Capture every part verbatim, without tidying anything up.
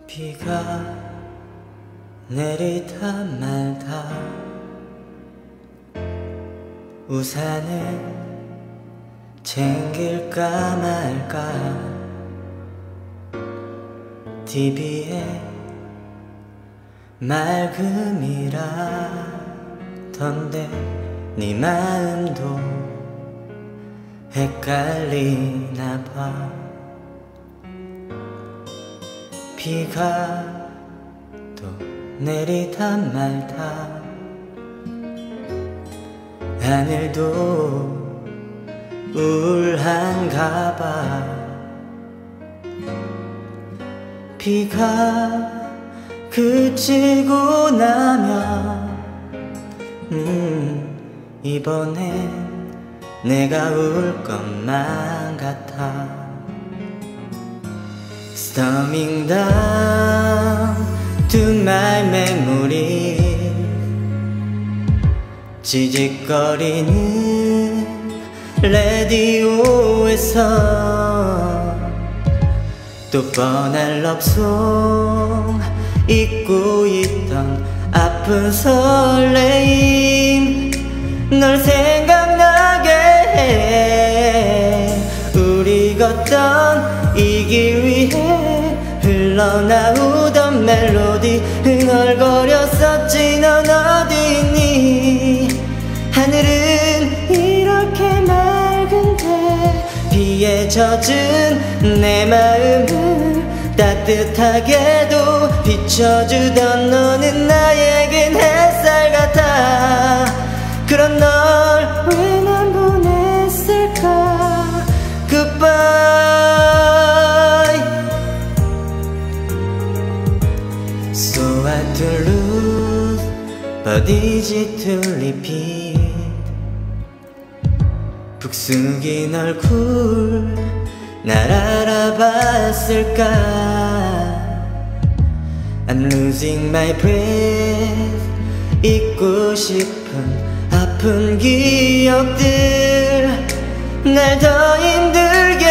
비가 내리다 말다 우산을 챙길까 말까 티비에 맑음이라던데 네 마음도 헷갈리나 봐. 비가 또 내리다 말다 하늘도 우울한가 봐. 비가 그치고 나면 음 이번엔 내가 울 것만 같아. Storming down to my memory 지직거리는 라디오에서 또 뻔한 럽송 잊고 있던 아픈 설레임 널 생각나게 해. 우리 걷던 이 길 위에 흘러나오던 멜로디 흥얼거렸었지. 넌 어디 있니? 하늘은 이렇게 맑은데 비에 젖은 내 마음을 따뜻하게도 비춰주던 너는 나에겐 햇살 같아. 그런 널 왜 난 보냈을까? Goodbye. So hard to lose, but easy to repeat. 북숙인 얼굴 날 알아봤을까? I'm losing my breath. 잊고 싶은 아픈 기억들 날 더 힘들게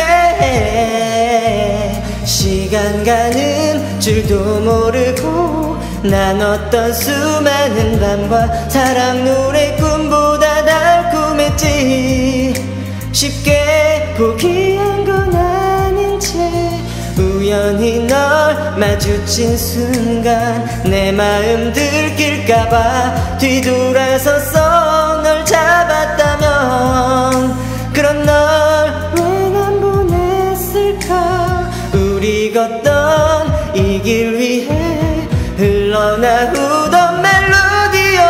해. 시간 가는 줄도 모르고 난 어떤 수많은 밤과 사랑 노래 꿈보다 달콤했지. 쉽게 포기한 건 아닌 채 우연히 널 마주친 순간 내 마음 들킬까봐 뒤돌아서서 널 잡았다면 그런 널 왜 난 보냈을까? 우리 걷던 이 길 위에 흘러나오던 멜로디여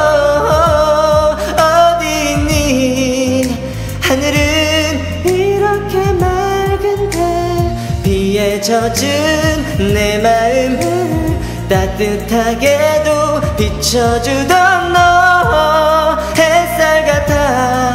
어디 있니? 하늘은 이렇게 맑은데 비에 젖은 내 마음을 따뜻하게도 비춰주던 너 햇살 같아.